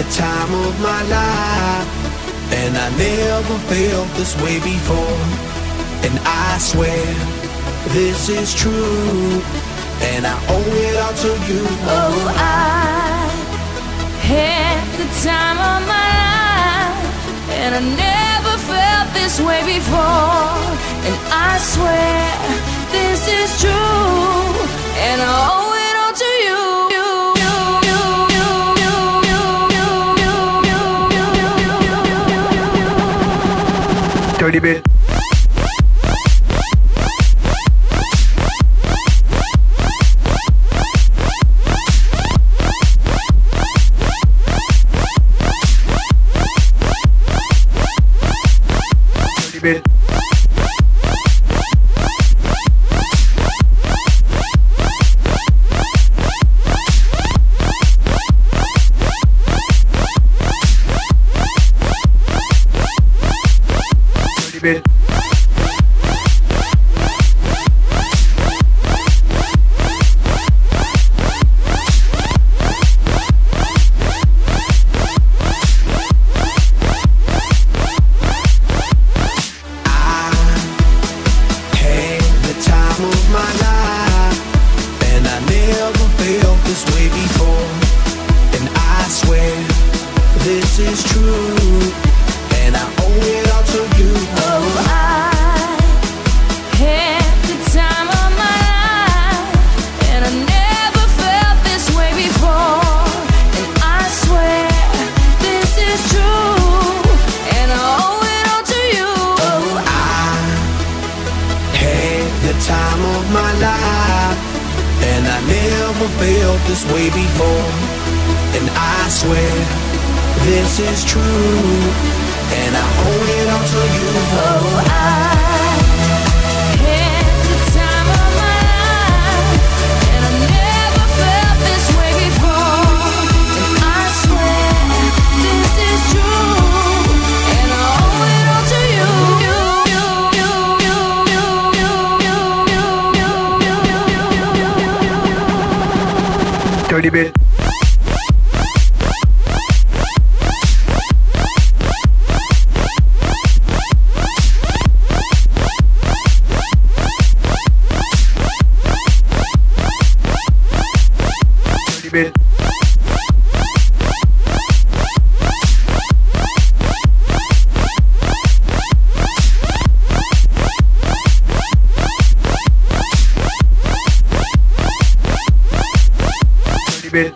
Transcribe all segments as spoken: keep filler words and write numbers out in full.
the time of my life, and I never felt this way before. And I swear this is true, and I owe it all to you. Oh, I had the time of my life, and I never felt this way before. And I swear this is true, and I owe it all to you. Dirty bit. Dirty bit. Bit. This is true, and I owe it all to you. Oh, I had the time of my life, and I never felt this way before. And I swear this is true, and I owe it all to you. Oh, I had the time of my life, and I never felt this way before. And I swear this is true, and I owe it all to you. Oh, I had the time of my life, and I never felt this way before. And I swear this is true, and I owe it all to you. Dirty bit. Bit. Bit.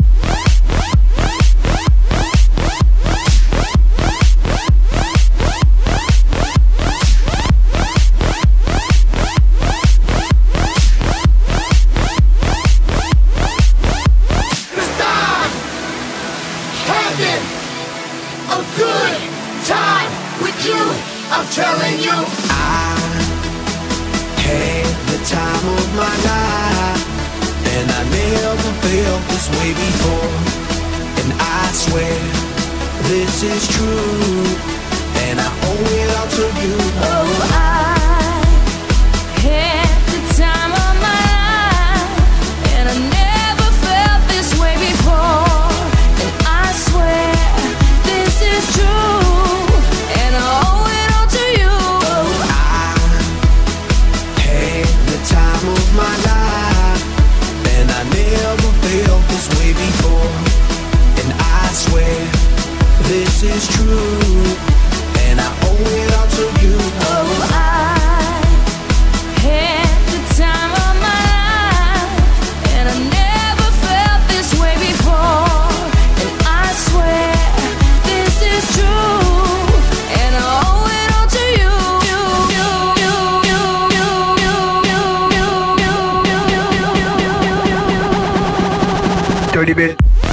A good time with you, I'm telling you. I had the time of my life, and I never felt this way before. And I swear this is true, and I owe it all to you. Oh, I had the time of my life, and I never felt this way before. And I swear this is true, and I owe it all to you. Oh, I had the time of my life, and I never felt this way before. And I swear this is true, and I owe it all to you. Oh, I had the time of my life, and I never felt this way before. And I swear this is true, and I owe it all to you. Dirty bit.